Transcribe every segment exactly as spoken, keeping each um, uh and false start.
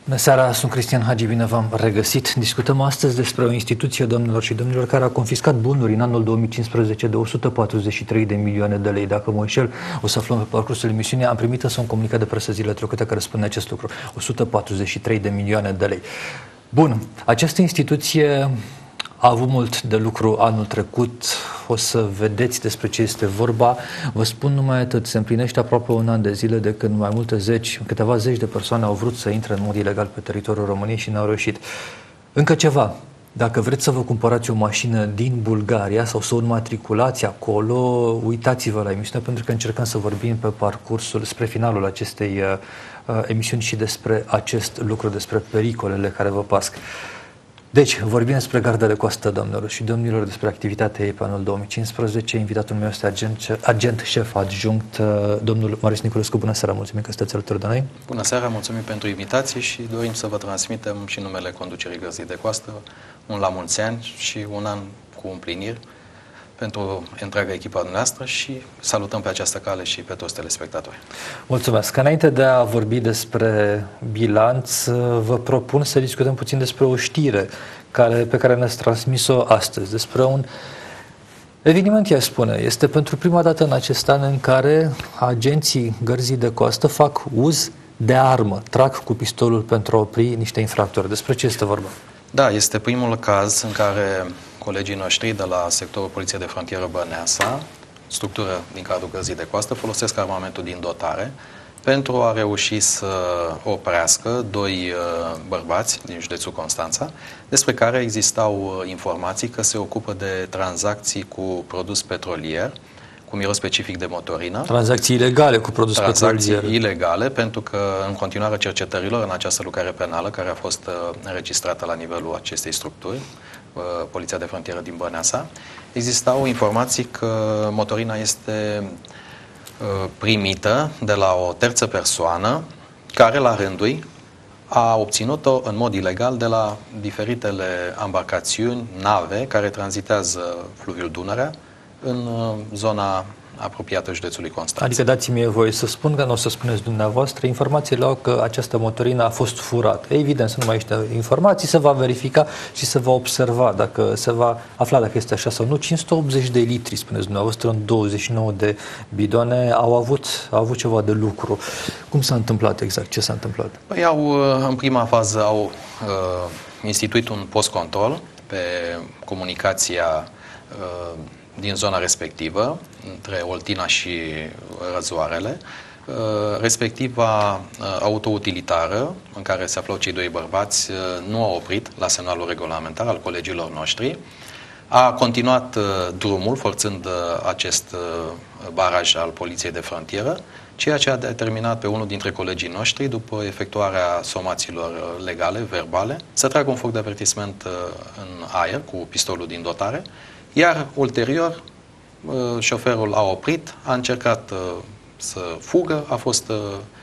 Bună seara, sunt Cristian Hagi, bine v-am regăsit. Discutăm astăzi despre o instituție, domnilor și domnilor, care a confiscat bunuri în anul două mii cincisprezece de o sută patruzeci și trei de milioane de lei. Dacă mă înșel, o să aflăm pe parcursul emisiunii. Am primit însă un comunicat de presă zilele trecute care spune acest lucru. o sută patruzeci și trei de milioane de lei. Bun, această instituție a avut mult de lucru anul trecut, o să vedeți despre ce este vorba. Vă spun numai atât, se împlinește aproape un an de zile de când mai multe zeci, câteva zeci de persoane au vrut să intre în mod ilegal pe teritoriul României și n-au reușit. Încă ceva, dacă vreți să vă cumpărați o mașină din Bulgaria sau să o înmatriculați acolo, uitați-vă la emisiune, pentru că încercăm să vorbim pe parcursul, spre finalul acestei uh, emisiuni și despre acest lucru, despre pericolele care vă pasc. Deci, vorbim despre Garda de Coastă, domnilor și domnilor, despre activitatea ei pe anul două mii cincisprezece. Invitatul meu este agent, agent șef adjunct, domnul Marius Niculescu. Bună seara, mulțumim că sunteți alături de noi. Bună seara, mulțumim pentru invitație și dorim să vă transmitem și numele conducerii Gărzii de Coastă, un la mulți ani și un an cu împliniri pentru întreaga echipa dumneavoastră și salutăm pe această cale și pe toți telespectatori. Mulțumesc. Înainte de a vorbi despre bilanț, vă propun să discutăm puțin despre o știre care, pe care ne-ați transmis-o astăzi, despre un eveniment, ea spune. Este pentru prima dată în acest an în care agenții Gărzii de Coastă fac uz de armă, trag cu pistolul pentru a opri niște infractori. Despre ce este vorba? Da, este primul caz în care colegii noștri de la sectorul Poliție de Frontieră Băneasa, structură din cadrul Gărzii de Coastă, folosesc armamentul din dotare pentru a reuși să oprească doi bărbați din județul Constanța, despre care existau informații că se ocupă de tranzacții cu produs petrolier, cu miros specific de motorină. Tranzacții ilegale cu produs Tranzacții petrolier. ilegale, pentru că în continuarea cercetărilor în această lucrare penală, care a fost înregistrată la nivelul acestei structuri, Poliția de Frontieră din Băneasa, existau informații că motorina este primită de la o terță persoană care, la rândul ei, a obținut-o în mod ilegal de la diferitele embarcațiuni, nave, care tranzitează fluviul Dunărea în zona apropiată județului Constanța. Adică dați-mi voie să spun, că nu o să spuneți dumneavoastră, informațiile au că această motorină a fost furată. Evident, să nu mai este informații, se va verifica și se va observa dacă se va afla dacă este așa sau nu. cinci sute optzeci de litri, spuneți dumneavoastră, în douăzeci și nouă de bidoane au avut, au avut ceva de lucru. Cum s-a întâmplat exact? Ce s-a întâmplat? Păi au, în prima fază au uh, instituit un post control pe comunicația uh, din zona respectivă, între Oltina și Răzoarele, respectiva autoutilitară în care se aflau cei doi bărbați nu a oprit la semnalul regulamentar al colegilor noștri, a continuat drumul forțând acest baraj al Poliției de Frontieră, ceea ce a determinat pe unul dintre colegii noștri, după efectuarea somațiilor legale, verbale, să tragă un foc de avertisment în aer cu pistolul din dotare, iar ulterior șoferul a oprit, a încercat să fugă, a fost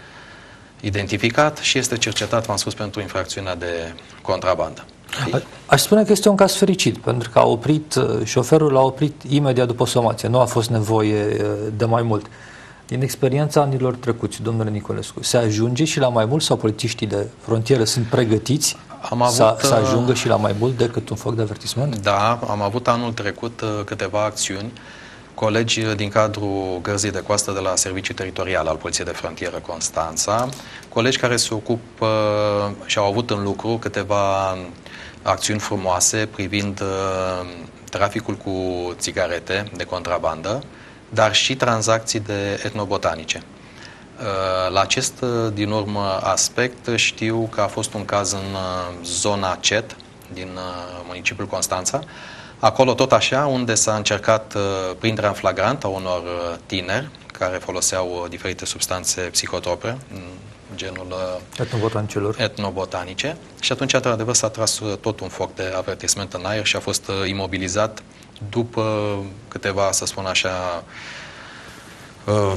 identificat și este cercetat, v-am spus, pentru infracțiunea de contrabandă. A, aș spune că este un caz fericit, pentru că a oprit, șoferul a oprit imediat după somație, nu a fost nevoie de mai mult. Din experiența anilor trecuți, domnule Niculescu, se ajunge și la mai mult sau polițiștii de frontieră sunt pregătiți am avut, să, să ajungă și la mai mult decât un foc de avertisment? Da, am avut anul trecut câteva acțiuni. Colegi din cadrul Gărzii de Coastă de la Serviciul Teritorial al Poliției de Frontieră Constanța, colegi care se ocupă și au avut în lucru câteva acțiuni frumoase privind traficul cu țigarete de contrabandă, dar și tranzacții de etnobotanice. La acest, din urmă, aspect știu că a fost un caz în zona Cet, din municipiul Constanța, acolo tot așa, unde s-a încercat prinderea în flagrant a unor tineri care foloseau diferite substanțe psihotrope, genul etnobotanice, și atunci, într-adevăr, s-a tras tot un foc de avertisment în aer și a fost imobilizat după câteva, să spun așa,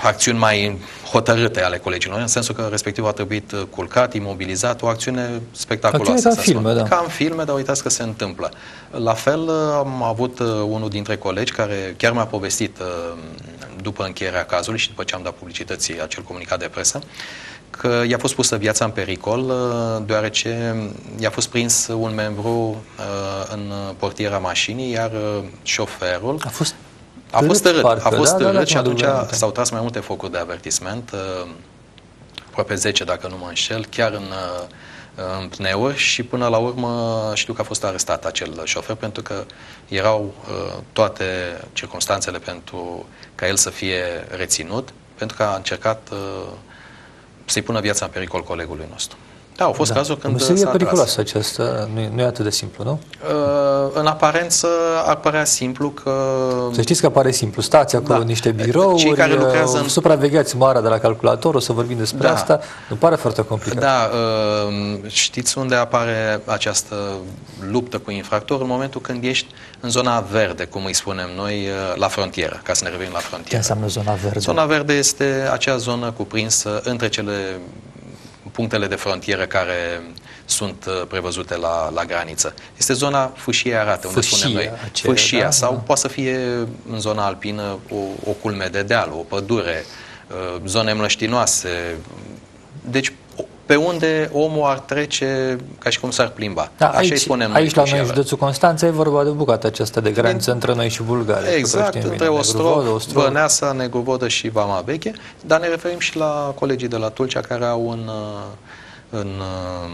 acțiuni mai hotărâte ale colegilor, în sensul că respectiv a trebuit culcat, imobilizat, o acțiune spectaculoasă. Acțiune ca în filme, da. Ca în filme, dar uitați că se întâmplă. La fel am avut unul dintre colegi care chiar mi-a povestit după încheierea cazului și după ce am dat publicității acel comunicat de presă, că i-a fost pusă viața în pericol, deoarece i-a fost prins un membru în portiera mașinii, iar șoferul a fost a fost târât, parcă, a fost da, târât da, da, și atunci da, da. s-au tras mai multe focuri de avertisment, aproape zece dacă nu mă înșel, chiar în, în pneuri și până la urmă știu că a fost arestat acel șofer pentru că erau toate circumstanțele pentru ca el să fie reținut, pentru că a încercat să-i pună viața în pericol colegului nostru. Da, au fost da. cazuri când s-a e periculoasă aceasta, nu, nu e atât de simplu, nu? Uh, în aparență ar părea simplu că... Să știți că pare simplu, stați acolo da. niște birouri, cei care lucrează în... supravegheați marea de la calculator, o să vorbim despre da. asta, nu pare foarte complicat. Da, uh, știți unde apare această luptă cu infractorul? În momentul când ești în zona verde, cum îi spunem noi, la frontieră, ca să ne revenim la frontieră. Ce înseamnă zona verde? Zona verde este acea zonă cuprinsă între cele punctele de frontieră care sunt prevăzute la, la graniță. Este zona fâșie arată, unde fâșia, spunem noi. aceea, fâșia, da, sau da. poate să fie în zona alpină o, o culme de deal, o pădure, zone mlăștinoase. Deci, pe unde omul ar trece ca și cum s-ar plimba. Da, Așa aici, îi spunem aici noi, la noi, în județul Constanța, e vorba de bucata aceasta de graniță din, între noi și Bulgaria. Exact, între bine, Ostrov, Negruvod, Ostrov, Băneasa, Negruvodă și Vama Veche, dar ne referim și la colegii de la Tulcea care au un în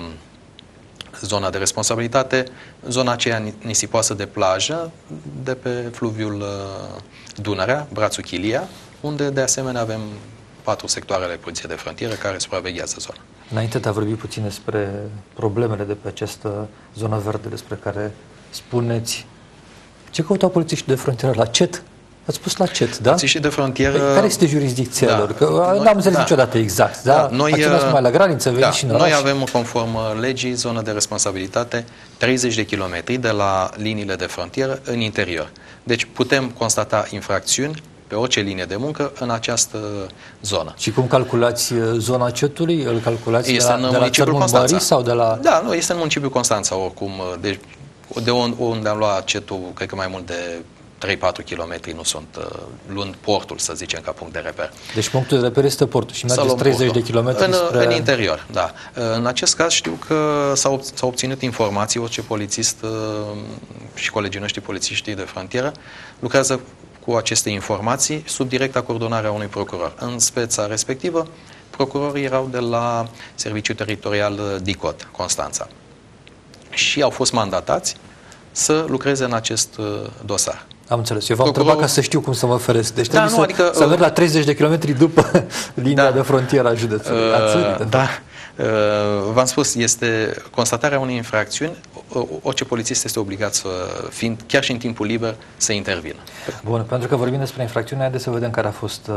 zona de responsabilitate, zona aceea nisipoasă de plajă, de pe fluviul Dunărea, brațul Chilia, unde de asemenea avem patru sectoarele poliției de frontieră care supraveghează zona. Înainte de a vorbi puțin despre problemele de pe această zonă verde despre care spuneți, ce căutau polițiștii de frontieră la C E T? Ați spus la C E T, da? Polițiștii de frontieră... Care este jurisdicția da, lor? Că n-am înțeles da, niciodată exact, da? da noi, acționați numai la graniță, veniți da, și în oraș? Noi avem, conform legii, zonă de responsabilitate treizeci de kilometri de la liniile de frontieră în interior. Deci putem constata infracțiuni pe orice linie de muncă în această zonă. Și cum calculați zona C E T-ului? Îl calculați este de la, de la Țărmul Mării sau de la... Da, nu, este în municipiul Constanța, oricum. Deci, de unde am luat C E T-ul, cred că mai mult de trei patru kilometri nu sunt, luând portul, să zicem, ca punct de reper. Deci punctul de reper este portul și mergeți treizeci de kilometri în, spre... în interior, da. În acest caz știu că s-au, s-au obținut informații, orice polițist și colegii noștri polițiștii de frontieră lucrează cu aceste informații sub directa coordonarea unui procuror. În speța respectivă, procurorii erau de la Serviciul Teritorial DICOT, Constanța. Și au fost mandatați să lucreze în acest dosar. Am înțeles. Eu v-am Procurorul... întrebat ca să știu cum să mă feresc. Deci da, trebuie nu, să, adică, să merg la treizeci de kilometri după linia da, de frontieră a județului. Uh, da. Uh, v-am spus, este constatarea unei infracțiuni. Orice polițist este obligat să, fiind chiar și în timpul liber, să intervină. Bun, pentru că vorbim despre infracțiune, haideți să vedem care a fost, uh,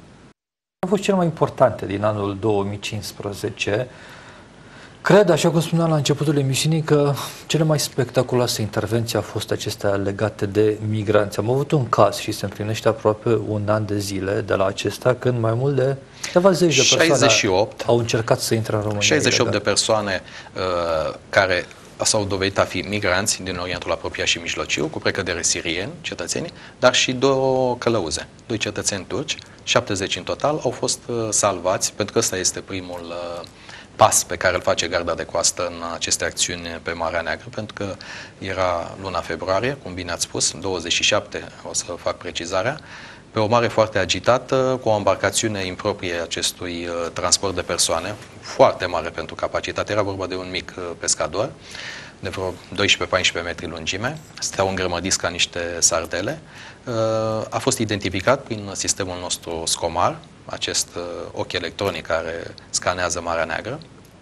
a fost cel mai importante din anul două mii cincisprezece. Cred, așa cum spuneam la începutul emisiunii, că cele mai spectaculoase intervenții au fost acestea legate de migranți. Am avut un caz și se împlinește aproape un an de zile de la acesta, când mai mult de câteva zeci de persoane șaizeci și opt, au încercat să intre în România. șaizeci și opt ilegal. de persoane uh, care s-au dovedit a fi migranți din Orientul Apropiat și Mijlociu, cu precădere sirieni, cetățenii, dar și două călăuze, doi cetățeni turci, șaptezeci în total, au fost uh, salvați, pentru că ăsta este primul uh, pas pe care îl face Garda de Coastă în aceste acțiuni pe Marea Neagră, pentru că era luna februarie, cum bine ați spus, douăzeci și șapte, o să fac precizarea, pe o mare foarte agitată, cu o embarcațiune improprie acestui uh, transport de persoane, foarte mare pentru capacitate, era vorba de un mic uh, pescador, de vreo doisprezece paisprezece metri lungime, stăteau îngrămădiți ca niște sardele. Uh, a fost identificat prin sistemul nostru SCOMAR, acest uh, ochi electronic care scanează Marea Neagră,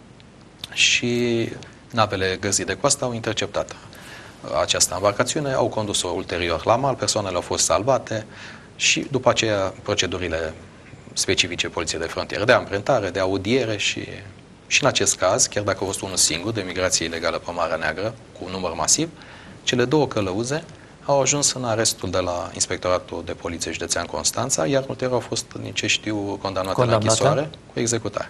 și navele Gărzii de Coastă au interceptat uh, această embarcațiune, au condus-o ulterior la mal, persoanele au fost salvate și după aceea procedurile specifice Poliției de Frontieră, de amprentare, de audiere și, și în acest caz, chiar dacă a fost unul singur de migrație ilegală pe Marea Neagră, cu un număr masiv, cele două călăuze au ajuns în arestul de la Inspectoratul de Poliție Județean Constanța, iar ulterior au fost, din ce știu, condamnate, condamnate la închisoare cu executare.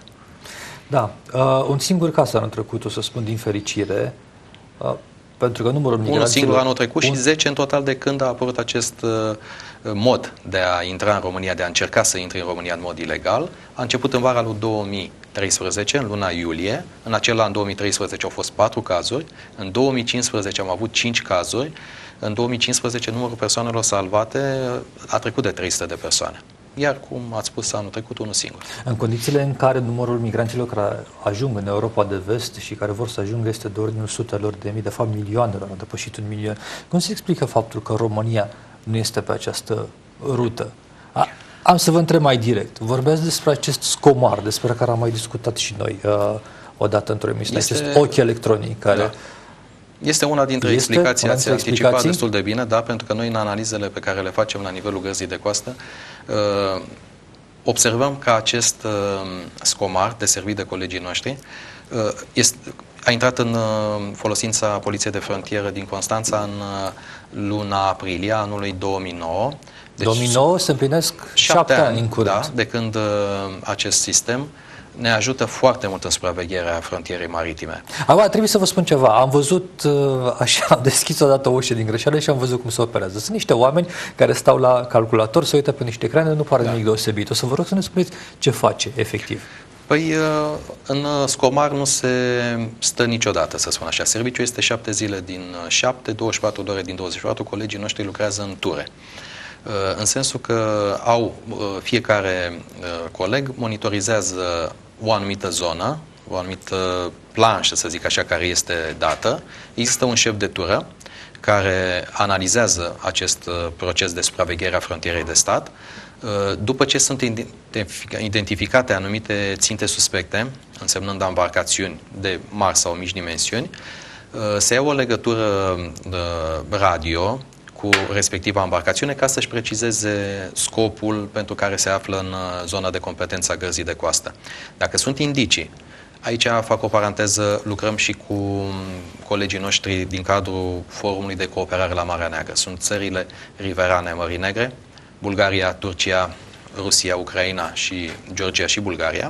Da. Uh, un singur caz anul trecut, o să spun din fericire, uh, pentru că numărul migranților... Unul singur anul trecut un... și zece în total de când a apărut acest uh, mod de a intra în România, de a încerca să intre în România în mod ilegal. A început în vara lui două mii treisprezece, în luna iulie. În acel an, două mii treisprezece, au fost patru cazuri. În două mii cincisprezece am avut cinci cazuri. În două mii cincisprezece numărul persoanelor salvate a trecut de trei sute de persoane. Iar, cum ați spus, anul trecut, unul singur. În condițiile în care numărul migranților care ajung în Europa de Vest și care vor să ajungă este de ordinul sutelor de mii, de fapt milioanelor, a depășit un milion, cum se explică faptul că România nu este pe această rută? A, am să vă întreb mai direct. Vorbeați despre acest scomar, despre care am mai discutat și noi uh, odată într-o emisiune, este... acest ochi electronic care... Da. Este una dintre este explicații, ați anticipat explicații? destul de bine, da, pentru că noi în analizele pe care le facem la nivelul gărzii de coastă uh, observăm că acest uh, scomar deservit de colegii noștri uh, este, a intrat în uh, folosința Poliției de Frontieră din Constanța în uh, luna aprilie anului două mii nouă. Deci, două mii nouă se împlinesc șapte ani în curând. Da, de când uh, acest sistem ne ajută foarte mult în supravegherea frontierei maritime. Acum, trebuie să vă spun ceva. Am văzut, așa, am deschis odată o ușă din greșeală și am văzut cum se operează. Sunt niște oameni care stau la calculator, se uită pe niște ecrane, nu pare da. nimic deosebit. O să vă rog să ne spuneți ce face, efectiv. Păi, în scomar nu se stă niciodată, să spun așa. Serviciul este șapte zile din șapte, douăzeci și patru de ore din douăzeci și patru. Colegii noștri lucrează în ture. În sensul că au, fiecare coleg monitorizează o anumită zonă, o anumită planșă, să zic așa, care este dată. Există un șef de tură care analizează acest proces de supraveghere a frontierei de stat. După ce sunt identificate anumite ținte suspecte, însemnând embarcațiuni de mari sau mici dimensiuni, se ia o legătură radio cu respectiva embarcațiune ca să-și precizeze scopul pentru care se află în zona de competență a gărzii de coastă. Dacă sunt indicii, aici fac o paranteză, lucrăm și cu colegii noștri din cadrul Forumului de Cooperare la Marea Neagră. Sunt țările riverane Mării Negre, Bulgaria, Turcia, Rusia, Ucraina și Georgia și Bulgaria,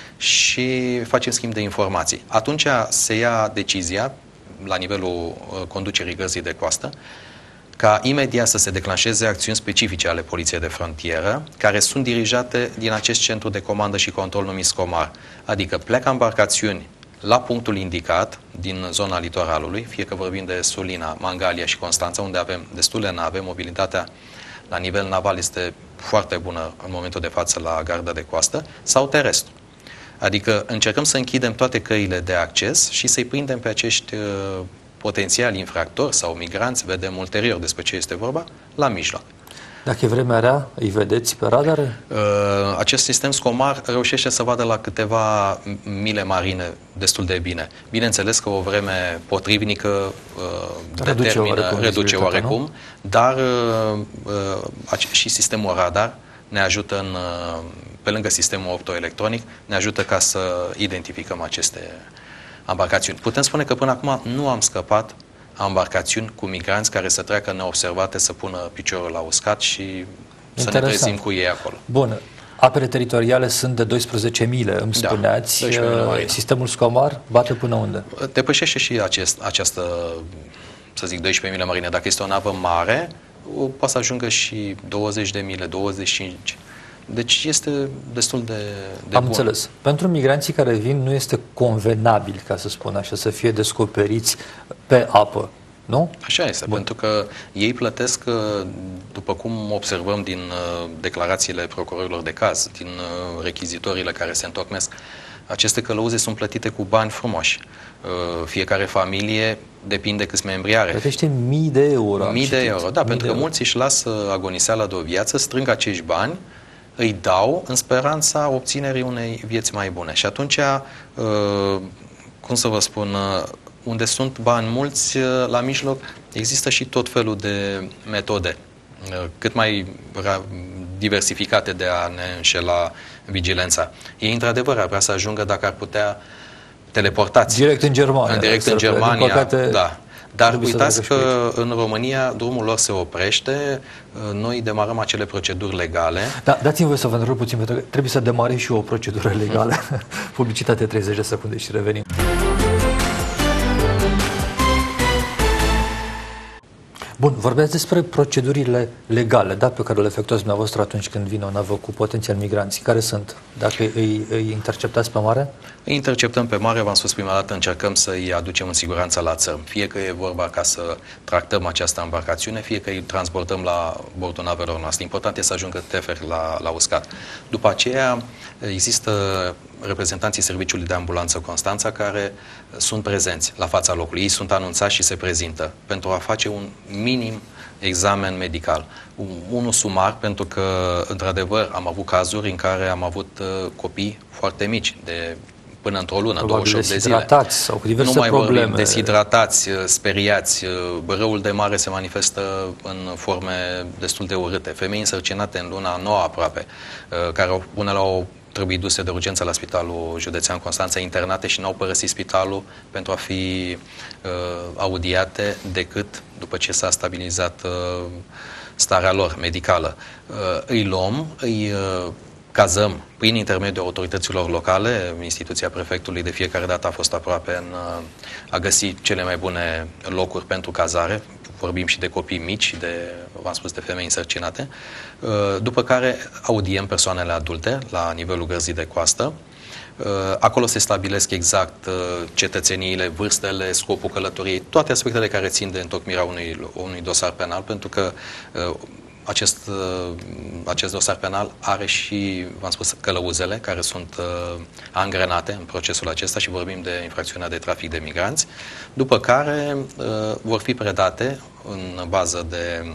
și facem schimb de informații. Atunci se ia decizia, la nivelul conducerii gărzii de coastă, ca imediat să se declanșeze acțiuni specifice ale Poliției de Frontieră, care sunt dirijate din acest centru de comandă și control numit Scomar. Adică pleacă embarcațiuni la punctul indicat din zona litoralului, fie că vorbim de Sulina, Mangalia și Constanța, unde avem destule nave, mobilitatea la nivel naval este foarte bună în momentul de față la garda de coastă, sau terestru. Adică încercăm să închidem toate căile de acces și să-i prindem pe acești uh, potențiali infractori sau migranți, vedem ulterior despre ce este vorba, la mijloc. Dacă e vremea rea, îi vedeți pe radare? Uh, acest sistem Scomar reușește să vadă la câteva mile marine destul de bine. Bineînțeles că o vreme potrivnică uh, reduce determină, oarecum, reduce oarecum, nu? dar uh, uh, și sistemul radar ne ajută, în, uh, pe lângă sistemul optoelectronic, ne ajută ca să identificăm aceste embarcațiuni. Putem spune că până acum nu am scăpat embarcațiuni cu migranți care să treacă neobservate, să pună piciorul la uscat și Interesant. să ne trezim cu ei acolo. Bun. Apele teritoriale sunt de doisprezece mile, îmi Da, spuneați. doisprezece mile Sistemul Scomar bate până unde? Depășește și acest, această, să zic, doisprezece mile marine. Dacă este o navă mare, poate să ajungă și douăzeci de mile, douăzeci și cinci. Deci este destul de, de Am bun. înțeles. Pentru migranții care vin nu este convenabil, ca să spun așa, să fie descoperiți pe apă, nu? Așa este, bun. Pentru că ei plătesc, după cum observăm din declarațiile procurorilor de caz, din rechizitoriile care se întocmesc, aceste călăuze sunt plătite cu bani frumoși. Fiecare familie, depinde câți membri are. Plătește mii de euro. Mii de euro, da, mii pentru că euro. Mulți își lasă agoniseala de o viață, strâng acești bani, îi dau în speranța obținerii unei vieți mai bune. Și atunci, cum să vă spun, unde sunt bani mulți, la mijloc există și tot felul de metode cât mai diversificate de a ne înșela vigilența. Ei, într-adevăr, ar vrea să ajungă, dacă ar putea, teleportați. Direct în Germania. Direct în Germania, păcate... da. Dar trebuie uitați că în România drumul lor se oprește, noi demarăm acele proceduri legale. Da, dați-mi voi să vă întrerup puțin, pentru că trebuie să demarez și eu o procedură legală. Mm. Publicitate treizeci de secunde și revenim. Bun, vorbeați despre procedurile legale, da, pe care le efectuați dumneavoastră atunci când vine o navă cu potențial migranți. Care sunt? Dacă îi, îi interceptați pe mare? Îi interceptăm pe mare, v-am spus prima dată, încercăm să îi aducem în siguranță la țărm. Fie că e vorba ca să tractăm această embarcațiune, fie că îi transportăm la bordul navelor noastre. Important este să ajungă tefer la, la uscat. După aceea există reprezentanții Serviciului de Ambulanță Constanța care sunt prezenți la fața locului. Ei sunt anunțați și se prezintă pentru a face un minim examen medical. Unul sumar, pentru că, într-adevăr, am avut cazuri în care am avut uh, copii foarte mici, de până într-o lună, douăzeci și opt de zile. Sau cu diverse nu mai probleme. Vorbim, deshidratați, speriați, răul de mare se manifestă în forme destul de urâte. Femei însărcinate în luna nouă aproape, care unele au trebuit duse de urgență la Spitalul Județean Constanța, internate și n-au părăsit spitalul pentru a fi uh, audiate decât după ce s-a stabilizat uh, starea lor medicală. Uh, îi luăm, îi uh, cazăm prin intermediul autorităților locale. Instituția prefectului de fiecare dată a fost aproape în uh, a găsi cele mai bune locuri pentru cazare. Vorbim și de copii mici, de, v-am spus, de femei însărcinate. După care audiem persoanele adulte la nivelul gărzii de coastă. Acolo se stabilesc exact cetățeniile, vârstele, scopul călătoriei, toate aspectele care țin de întocmirea unui, unui dosar penal, pentru că acest, acest dosar penal are și, v-am spus, călăuzele care sunt angrenate în procesul acesta și vorbim de infracțiunea de trafic de migranți, după care vor fi predate în bază de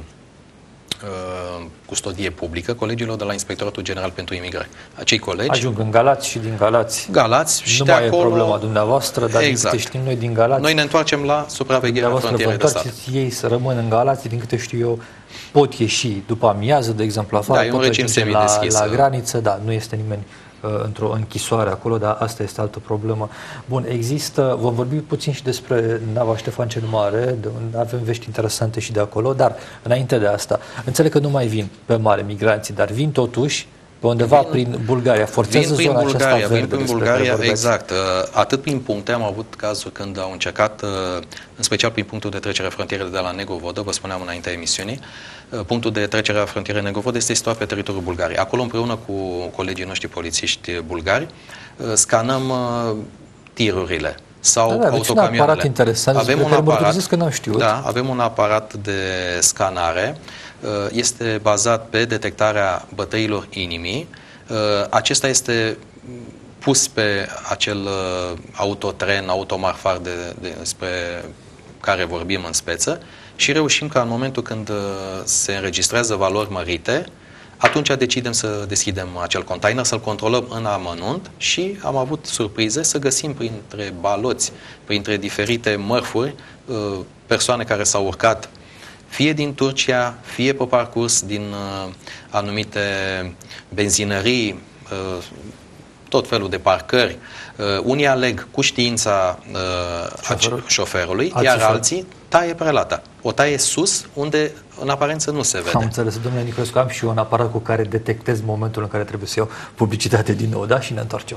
custodie publică colegilor de la Inspectoratul General pentru Imigrare. Acei colegi ajung în Galați și din Galați. Galați și nu de mai acolo, e problema dumneavoastră, dar exact. din câte știm noi din Galați. Noi ne întoarcem la supravegherea frontierei de stat. Ei să rămân în Galați, din câte știu eu, pot ieși după amiază, de exemplu, afară, da, e un regim semideschis. La, la graniță, da, nu este nimeni uh, într-o închisoare acolo, dar asta este altă problemă. Bun, există, vom vorbi puțin și despre nava Ștefan cel Mare, de unde avem vești interesante și de acolo, dar înainte de asta, înțeleg că nu mai vin pe mare migranții, dar vin totuși pe undeva vin, prin Bulgaria, forțează vin zona prin Bulgaria, aceasta verde. Vin prin Bulgaria, exact. Atât prin puncte, am avut cazuri când au încercat, în special prin punctul de trecere a frontierei de la Negovodă, vă spuneam înaintea emisiunii, punctul de trecere a frontierei Negovodă este situat pe teritoriul Bulgariei. Acolo, împreună cu colegii noștri polițiști bulgari, scanăm tirurile sau da, da, autocamioanele. Un aparat interesant, avem un aparat, că n-am știut. Da, avem un aparat de scanare. Este bazat pe detectarea bătăilor inimii. Acesta este pus pe acel autotren, automarfar de, de, despre care vorbim în speță și reușim ca în momentul când se înregistrează valori mărite, atunci decidem să deschidem acel container, să-l controlăm în amănunt și am avut surprize să găsim printre baloți, printre diferite mărfuri, persoane care s-au urcat fie din Turcia, fie pe parcurs din uh, anumite benzinării, uh, tot felul de parcări. Uh, unii aleg cu știința uh, Șoferul. șoferului, alții iar fel. alții taie prelata. O taie sus, unde în aparență nu se vede. Am înțeles, domnule Niculescu, am și eu un aparat cu care detectez momentul în care trebuie să iau publicitate din nou, da? Și ne întoarcem.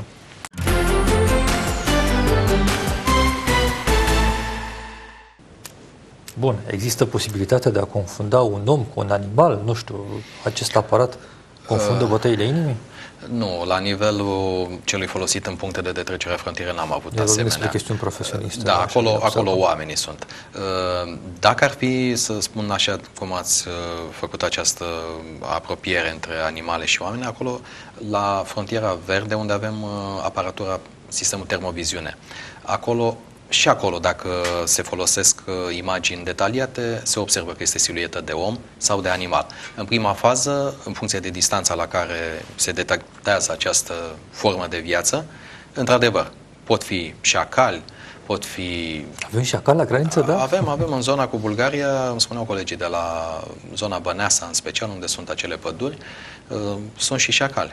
Bun, există posibilitatea de a confunda un om cu un animal? Nu știu, acest aparat confundă uh, bătăile inimii? Nu, la nivelul celui folosit în punctele de trecere a frontierei n-am avut asemenea. Despre chestiuni profesioniste. Da, acolo, acolo oamenii sunt. Dacă ar fi, să spun așa, cum ați făcut această apropiere între animale și oameni, acolo, la frontiera verde, unde avem aparatura, sistemul termoviziune, acolo și acolo, dacă se folosesc uh, imagini detaliate, se observă că este siluetă de om sau de animal. În prima fază, în funcție de distanța la care se detectează această formă de viață, într-adevăr, pot fi șacali, pot fi... Avem șacali la graniță, da? Avem, avem în zona cu Bulgaria, îmi spuneau colegii de la zona Băneasa, în special, unde sunt acele păduri, uh, sunt și șacali.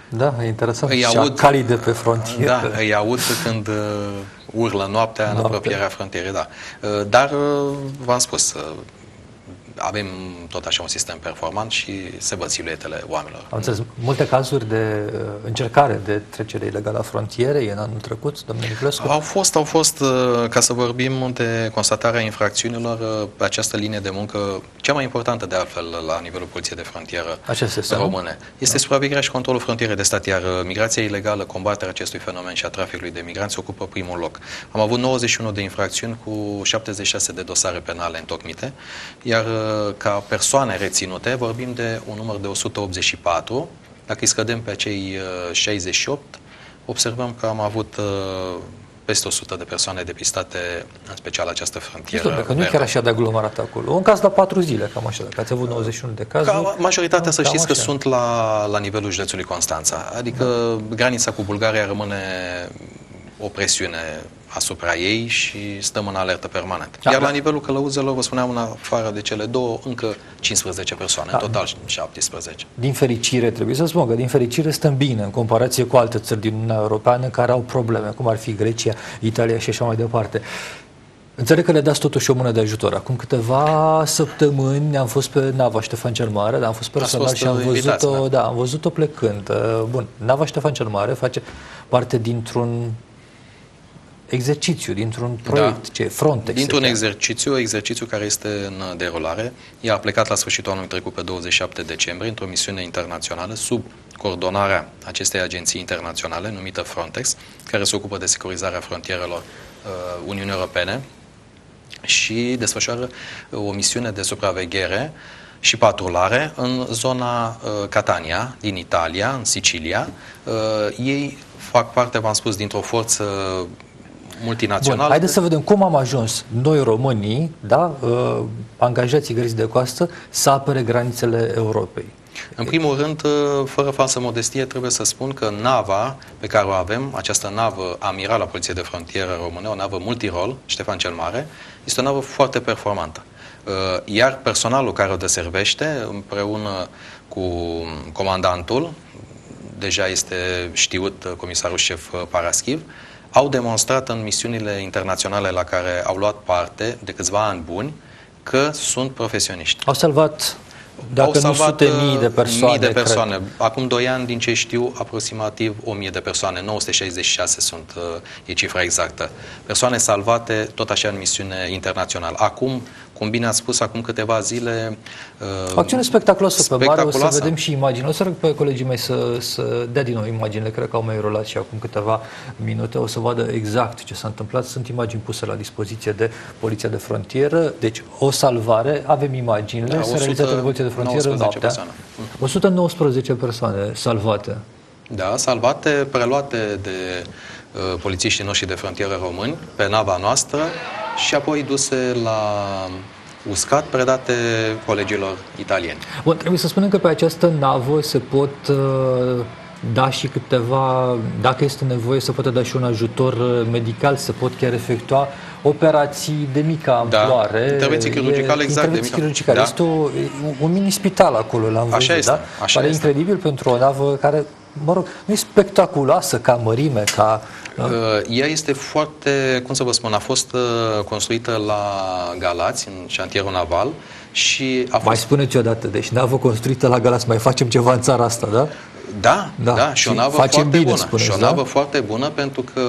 Da, e interesant. Îi Șacalii aud, calii de pe frontieră. Da, îi aud când uh, urlă noaptea în Noapte. apropierea frontierei, da. Uh, dar, uh, v-am spus, uh, avem tot așa un sistem performant și se văd siluetele oamenilor. Am înțeles. Multe cazuri de uh, încercare de trecere ilegală a frontierei în anul trecut, domnule Niculescu? Au fost, au fost, uh, ca să vorbim de constatarea infracțiunilor, uh, pe această linie de muncă, cea mai importantă de altfel la nivelul Poliției de Frontieră române. Este da. supravegherea și controlul frontierei de stat, iar migrația ilegală, combaterea acestui fenomen și a traficului de migranți ocupă primul loc. Am avut nouăzeci și unu de infracțiuni cu șaptezeci și șase de dosare penale întocmite, iar ca persoane reținute vorbim de un număr de o sută optzeci și patru. Dacă îi scădem pe acei șaizeci și opt, observăm că am avut peste o sută de persoane depistate, în special această frontieră. Că nu e chiar așa de aglomerat acolo. Un caz la patru zile, cam așa. Dacă ați avut nouăzeci și unu de cazuri. Ca majoritatea, da, să știți că așa. sunt la, la nivelul județului Constanța. Adică da. granița cu Bulgaria rămâne o presiune asupra ei și stăm în alertă permanent. Da, Iar da. la nivelul călăuzelor, vă spuneam, în afară de cele două, încă cincisprezece persoane, da. în total șaptesprezece. Din fericire, trebuie să spun că din fericire stăm bine în comparație cu alte țări din Uniunea Europeană care au probleme, cum ar fi Grecia, Italia și așa mai departe. Înțeleg că le dați totuși o mână de ajutor. Acum câteva săptămâni am fost pe nava Ștefan cel Mare, dar am fost personal fost și am văzut-o, da, am văzut-o plecând. Bun, nava Ștefan cel Mare face parte dintr-un exercițiu, dintr-un proiect, da. ce Frontex. Dintr-un exercițiu, exercițiu care este în derulare. Ea a plecat la sfârșitul anului trecut pe douăzeci și șapte decembrie într-o misiune internațională sub coordonarea acestei agenții internaționale numită Frontex, care se ocupă de securizarea frontierelor uh, Uniunii Europene și desfășoară o misiune de supraveghere și patrulare în zona uh, Catania, din Italia, în Sicilia. Uh, ei fac parte, v-am spus, dintr-o forță multinațională. Bun, haideți să vedem cum am ajuns noi românii, da, uh, angajații găriți de coastă, să apere granițele Europei. În primul rând, fără falsă modestie, trebuie să spun că nava pe care o avem, această navă amiral a Poliției de Frontieră Române, o navă multirol, Ștefan cel Mare, este o navă foarte performantă. Iar personalul care o deservește, împreună cu comandantul, deja este știut comisarul șef Paraschiv, au demonstrat în misiunile internaționale la care au luat parte de câțiva ani buni că sunt profesioniști. Au salvat, dacă au salvat nu sute mii de persoane. Mii de persoane. Cred. Acum doi ani, din ce știu, aproximativ o mie de persoane. nouă sute șaizeci și șase sunt, e cifra exactă. Persoane salvate, tot așa, în misiune internațională. Acum, cum bine ați spus, acum câteva zile... O acțiune spectaculoasă pe mare, o să vedem și imagini. O să rog pe colegii mei să, să dea din nou imaginile, cred că au mai rulat și acum câteva minute, o să vadă exact ce s-a întâmplat. Sunt imagini puse la dispoziție de Poliția de Frontieră, deci o salvare, avem imaginile, da, sunt realizate de Poliția de Frontieră noaptea. Persoane. o sută nouăsprezece persoane salvate. Da, salvate, preluate de uh, polițiștii noștri de frontieră români pe nava noastră și apoi duse la uscat, predate colegilor italieni. Bun, trebuie să spunem că pe această navă se pot uh, da și câteva, dacă este nevoie, se poate da și un ajutor medical, se pot chiar efectua operații de mică amploare. Da, intervenții chirurgicale, exact. Intervenții chirurgicale. Da? Este o, un mini-spital acolo, l-am văzut, așa este, da? Așa Pare este. incredibil pentru o navă care, mă rog, nu e spectaculoasă ca mărime, ca... Uh, ea este foarte, cum să vă spun, a fost uh, construită la Galați, în șantierul naval, și a fost... Mai spuneți odată, deci navă construită la Galați, mai facem ceva în țara asta, da? Da, da, da, și o navă foarte bine, bună. Spuneți, și o da? navă foarte bună pentru că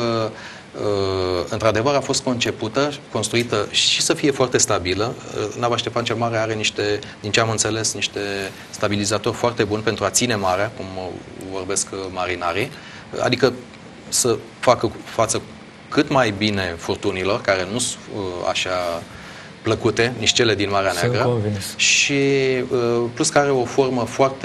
uh, într-adevăr a fost concepută, construită și să fie foarte stabilă. Uh, nava Ștefan cel Mare are niște, din ce am înțeles, niște stabilizatori foarte buni pentru a ține marea, cum vorbesc marinarii, adică să facă față cât mai bine furtunilor, care nu sunt uh, așa plăcute, nici cele din Marea Neagră. Și uh, plus că are o formă foarte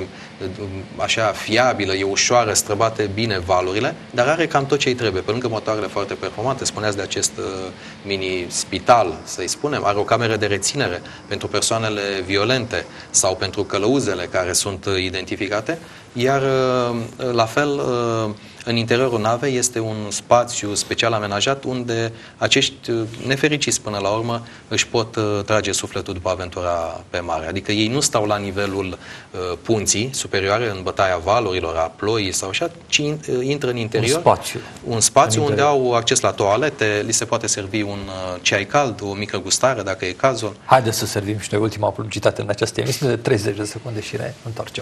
așa fiabilă, e ușoară, străbate bine valurile, dar are cam tot ce îi trebuie. Pe lângă motoarele foarte performante, spuneați de acest uh, mini-spital, să-i spunem, are o cameră de reținere pentru persoanele violente sau pentru călăuzele care sunt uh, identificate Iar la fel, în interiorul navei este un spațiu special amenajat unde acești nefericiți până la urmă își pot trage sufletul după aventura pe mare. Adică ei nu stau la nivelul punții superioare în bătaia valurilor, a ploii sau așa, ci intră în interior. Un spațiu. Un spațiu unde au acces la toalete, li se poate servi un ceai cald, o mică gustare dacă e cazul. Haideți să servim și noi ultima publicitate în această emisiune de treizeci de secunde și ne întoarcem.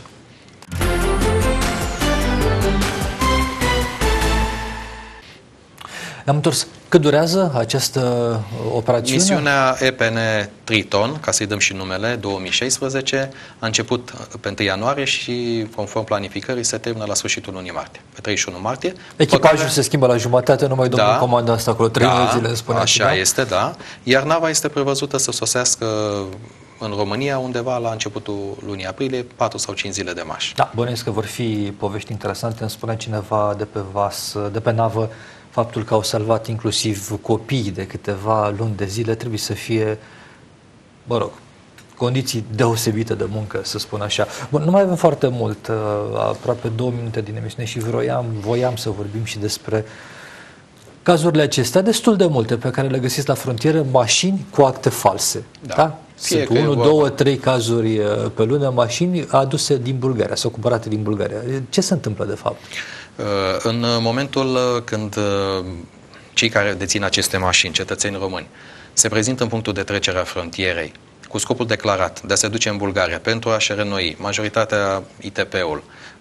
Ne-am întors. Cât durează această operațiune? Misiunea E P N Triton, ca să-i dăm și numele, două mii șaisprezece, a început pe întâi ianuarie și, conform planificării, se termină la sfârșitul lunii martie, pe treizeci și unu martie. Echipajul care... se schimbă la jumătate, numai domnul da, comandă asta acolo, trei da, zile, spune. așa da? este, da. Iar nava este prevăzută să sosească în România undeva la începutul lunii aprilie, patru sau cinci zile de maș. Da, bănuiesc că vor fi povești interesante. Îmi spunea cineva de pe vas, de pe navă, faptul că au salvat inclusiv copii de câteva luni de zile trebuie să fie, mă rog, condiții deosebite de muncă, să spun așa. Bun, nu mai avem foarte mult, aproape două minute din emisiune și vroiam, voiam să vorbim și despre cazurile acestea, destul de multe, pe care le găsiți la frontieră, mașini cu acte false. Da? da? Sunt unu, două, trei cazuri pe lună, mașini aduse din Bulgaria sau cumpărate din Bulgaria. Ce se întâmplă de fapt? În momentul când cei care dețin aceste mașini, cetățeni români, se prezintă în punctul de trecere a frontierei cu scopul declarat de a se duce în Bulgaria pentru a-și renoi majoritatea I T P-ul,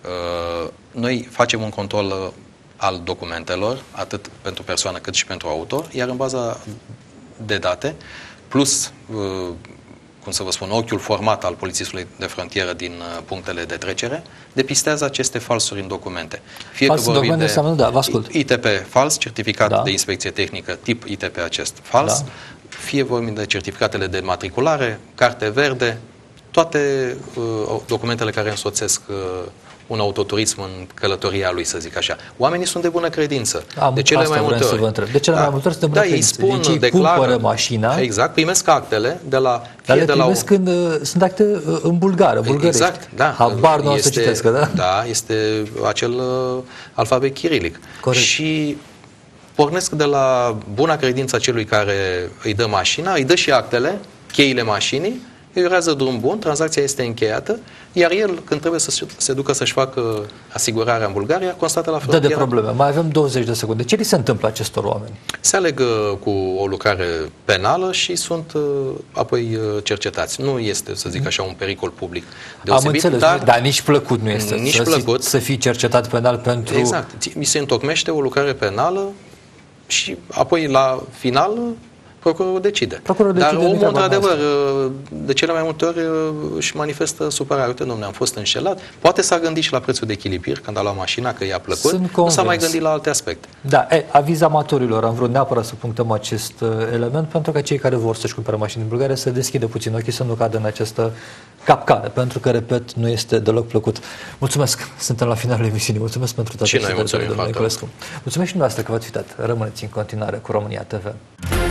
noi facem un control al documentelor, atât pentru persoană cât și pentru auto, iar în baza de date, plus cum să vă spun, ochiul format al polițistului de frontieră din punctele de trecere, depistează aceste falsuri în documente. Fie Fals că vorbim de înseamnă, da, vă ascult. I T P fals, certificat da. de inspecție tehnică tip I T P acest fals, da. Fie vorbim de certificatele de matriculare, carte verde, toate uh, documentele care însoțesc uh, un autoturism în călătoria lui, să zic așa. Oamenii sunt de bună credință. Am, de cele mai multe ori. Să vă întreb. De cele da. mai multe ori sunt de bună da, credință. Ei spun, deci ei declară, cumpără mașina. Exact, primesc actele de la... Dar le de primesc la când uh, sunt acte uh, în bulgară, bulgărești. Exact, da. Habar nu o să citesc, da? Da, este acel uh, alfabet chirilic. Corect. Și pornesc de la buna credință a celui care îi dă mașina, îi dă și actele, cheile mașinii, îi urează drum bun, tranzacția este încheiată, iar el, când trebuie să se ducă să-și facă asigurarea în Bulgaria, constată la frontieră. Da, de probleme. Mai avem douăzeci de secunde. Ce li se întâmplă acestor oameni? Se alegă cu o lucrare penală și sunt uh, apoi uh, cercetați. Nu este, să zic așa, un pericol public deosebit. Am înțeles, dar, dar nici plăcut nu este nici să, plăcut. să fii cercetat penal pentru... Exact. Mi se întocmește o lucrare penală și apoi, la final, procurorul decide. Procurorul Dar decide, omul, într-adevăr, de cele mai multe ori își manifestă supărare. Uite, domnule, am fost înșelat. Poate s-a gândit și la prețul de echilibrir când a luat mașina, că i-a plăcut. Nu s-a mai gândit la alte aspecte. Da, e, aviz amatorilor. Am vrut neapărat să punctăm acest uh, element pentru că cei care vor să-și cumpere mașini în Bulgaria să deschidă puțin ochii, să nu cadă în această capcană, pentru că, repet, nu este deloc plăcut. Mulțumesc! Suntem la finalul emisiunii. Mulțumesc pentru toate și noi mulțumim, domnule Niculescu. Mulțumesc și dumneavoastră că v-ați uitat. Rămâneți în continuare cu România T V.